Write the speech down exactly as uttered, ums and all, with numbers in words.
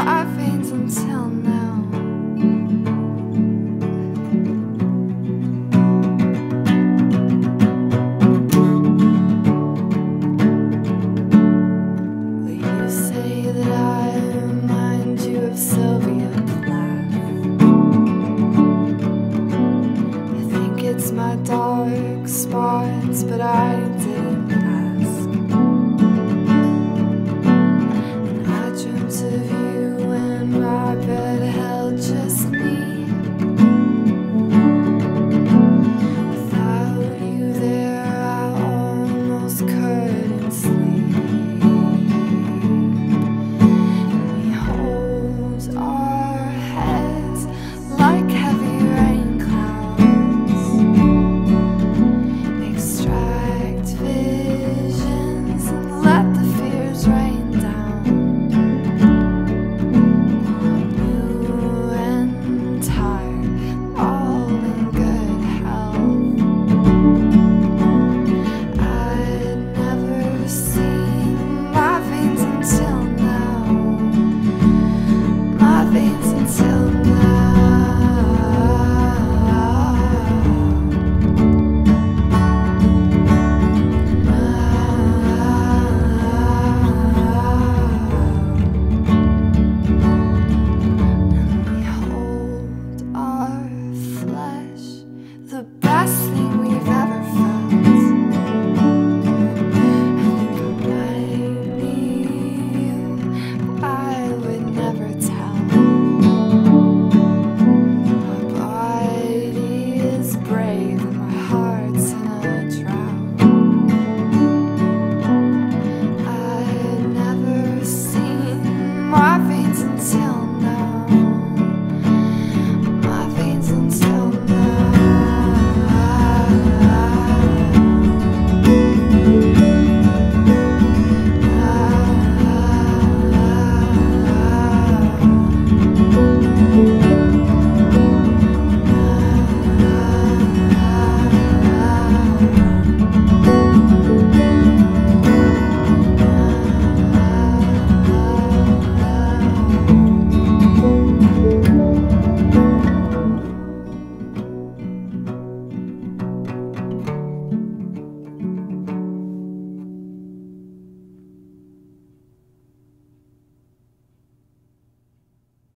my veins until now. Will you say that I remind you of Sylvia Plath? You think it's my dark spots, but I didn't ask. And I dreamt of you when my bed held just me. Without you there, I almost couldn't sleep. And we hold our heads like heavy rain clouds, extract visions and let the fears rain down. New and tired, all in good health. I'd never seen my veins until now. My veins until now.